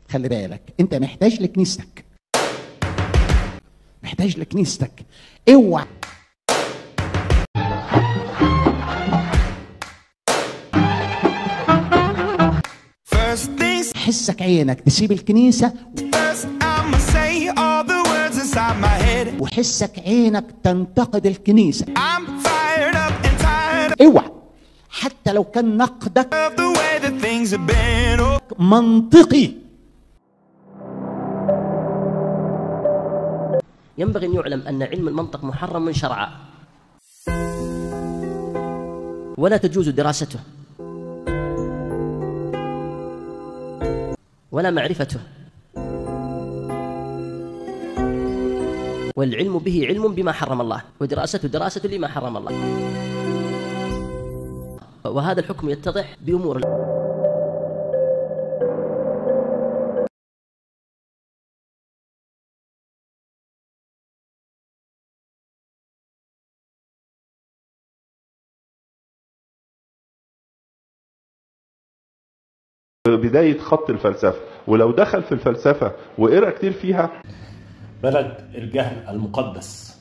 خلي بالك انت محتاج لكنيستك، محتاج لكنيستك. اوعى حسك عينك تسيب الكنيسة، وحسك عينك تنتقد الكنيسة. اوعى حتى لو كان نقدك منطقي. ينبغي أن يعلم أن علم المنطق محرم شرعا، ولا تجوز دراسته ولا معرفته، والعلم به علم بما حرم الله، ودراسته دراسة لما حرم الله. وهذا الحكم يتضح بأمور بداية خط الفلسفة، ولو دخل في الفلسفة وقرأ كتير فيها بلد الجهل المقدس.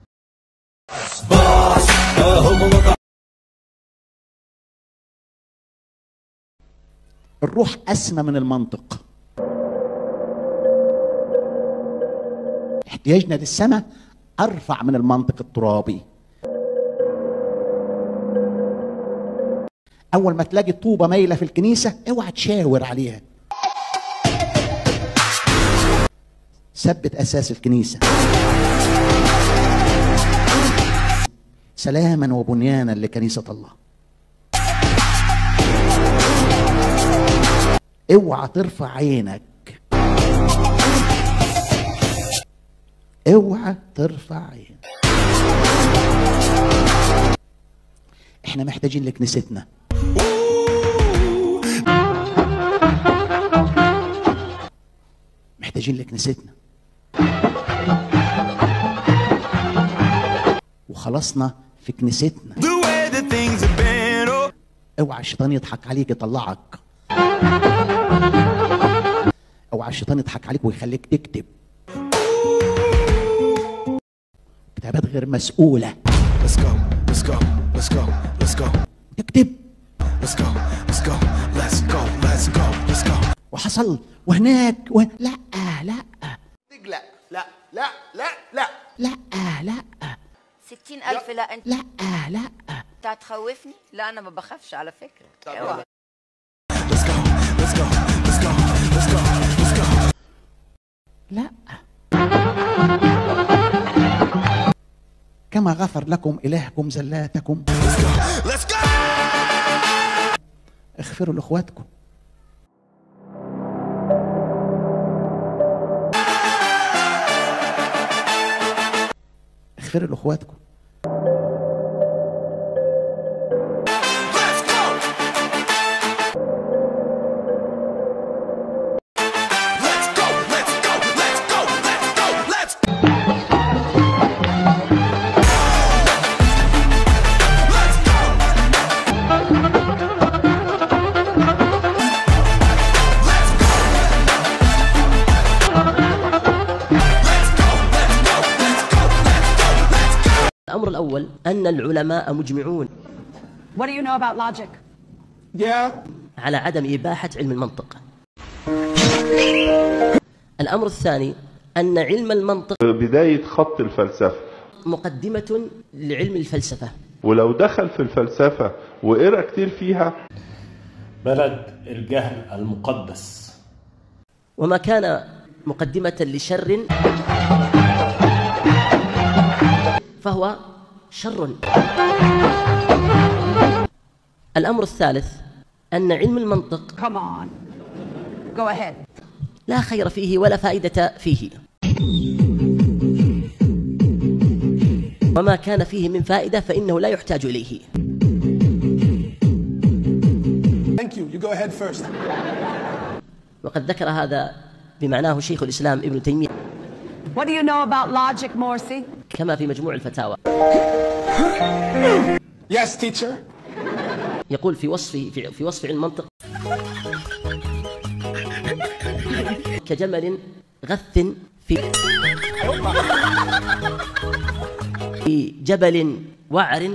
الروح أسمى من المنطق. احتياجنا للسماء أرفع من المنطق الترابي. أول ما تلاقي طوبة مايلة في الكنيسة اوعى تشاور عليها، ثبت أساس الكنيسة. سلاما وبنيانا لكنيسة الله. اوعى ترفع عينك، اوعى ترفع عينك. احنا محتاجين لكنيستنا. محتاجين لكنيستنا وخلصنا في كنيستنا. اوعى الشيطان يضحك عليك يطلعك، اوعى الشيطان يضحك عليك ويخليك تكتب كتابات غير مسؤولة. تكتب وحصل وهناك لا لا لا لا لا لا لا لا لا 60,000 لا انت لا لا انت هتخوفني؟ لا انا ما بخافش على فكرة. اوعى. لا كما غفر لكم إلهكم زلاتكم اغفروا لإخواتكم. اغفروا لإخواتكم. الأمر الأول أن العلماء مجمعون What do you know about logic? على عدم إباحة علم المنطق. الأمر الثاني أن علم المنطق بداية خط الفلسفة، مقدمة لعلم الفلسفة، ولو دخل في الفلسفة وقرأ كتير فيها بلد الجهل المقدس. وما كان مقدمة لشر فهو شر. الأمر الثالث أن علم المنطق Come on. Go ahead. لا خير فيه ولا فائدة فيه، وما كان فيه من فائدة فإنه لا يحتاج إليه. Thank you. You go ahead first. وقد ذكر هذا بمعناه شيخ الإسلام ابن تيمية What do you know about logic, Morsi? كما في مجموع الفتاوى. Yes, teacher. يقول في وصف علم المنطق كجمل غث في جبل وعر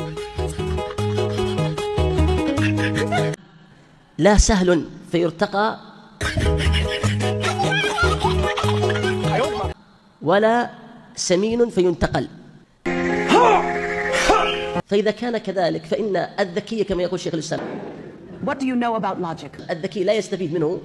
لا سهل فيرتقى ولا سمين فينتقل. فإذا كان كذلك فإن الذكي كما يقول شيخ الإسلام What do you know about logic? الذكي لا يستفيد منه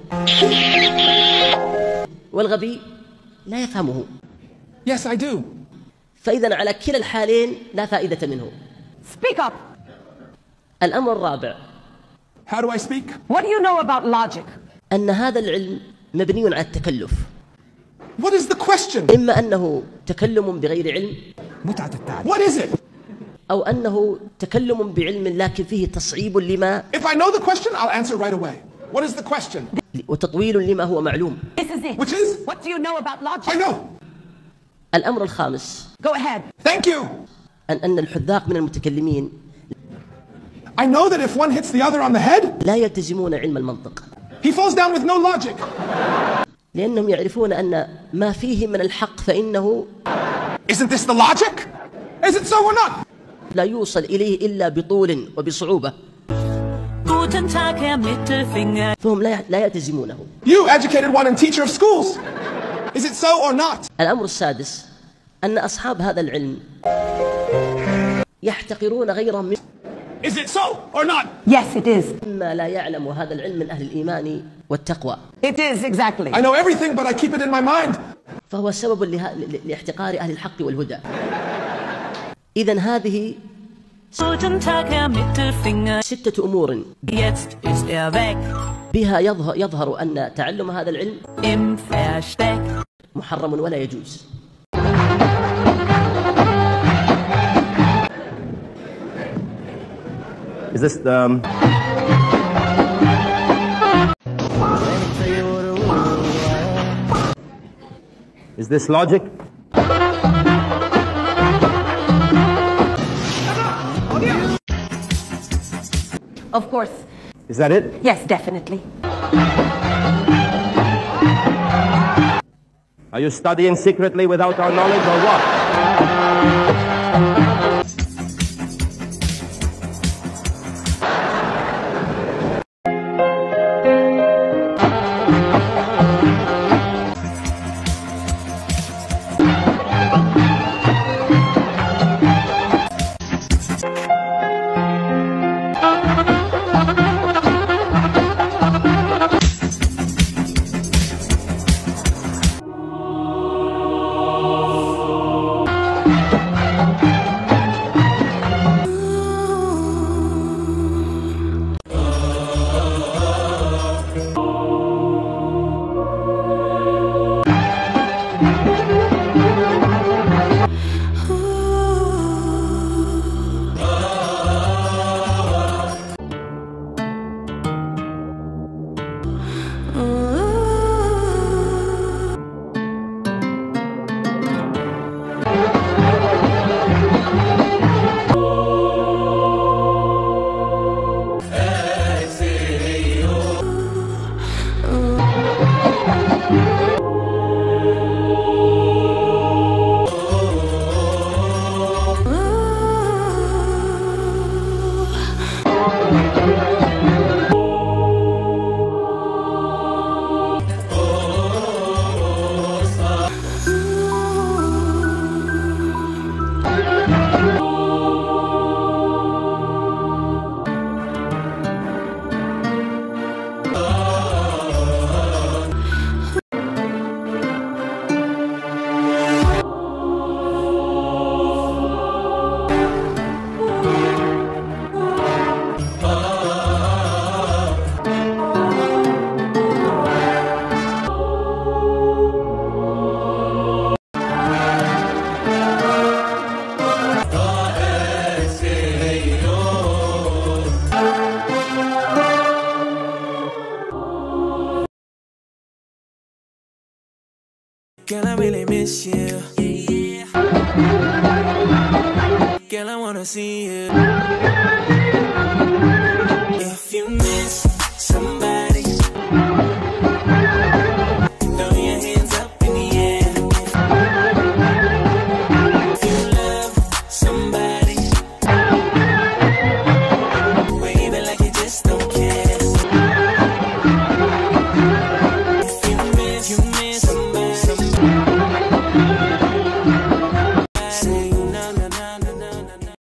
والغبي لا يفهمه. Yes, I do. فإذا على كلا الحالين لا فائدة منه. Speak up. الأمر الرابع How do I speak? What do you know about logic? أن هذا العلم مبني على التكلف. What is the question? إما أنه تكلم بغير علم What is it? أو أنه تكلم بعلم لكن فيه تصعيب لما If I know the question, I'll answer right away. What is the question? وتطويل لما هو معلوم. This is it. Which is? What do you know about logic? I know. الأمر الخامس Go ahead. Thank you. أن الحذاق من المتكلمين I know that if one hits the other on the head, لا يلتزمون علم المنطق he falls down with no logic. لأنهم يعرفون أن ما فيه من الحق فإنه Isn't this the logic? Is it so or not? لا يوصل إليه إلا بطول وبصعوبة. Guten Tag, Herr Mittelfinger. فهم لا يلتزمونه. You, educated one and teacher of schools. Is it so or not? الأمر السادس أن أصحاب هذا العلم يحتقرون غيرهم Is it so or not? Yes, it is. مما لا يعلم هذا العلم من أهل الإيمان والتقوى. It is, exactly. I know everything, but I keep it in my mind. فهو سبب لاحتقار أهل الحق والهدى. إذن هذه Guten Tag, Herr Mittelfinger. 6 أمور Jetzt ist weg. بها يظهر أن تعلم هذا العلم Im Versteck. محرم ولا يجوز. Is this Is this logic? Of course. Is that it? Yes, definitely. Are you studying secretly without our knowledge or what? Girl, I really miss you. Girl, I wanna see you.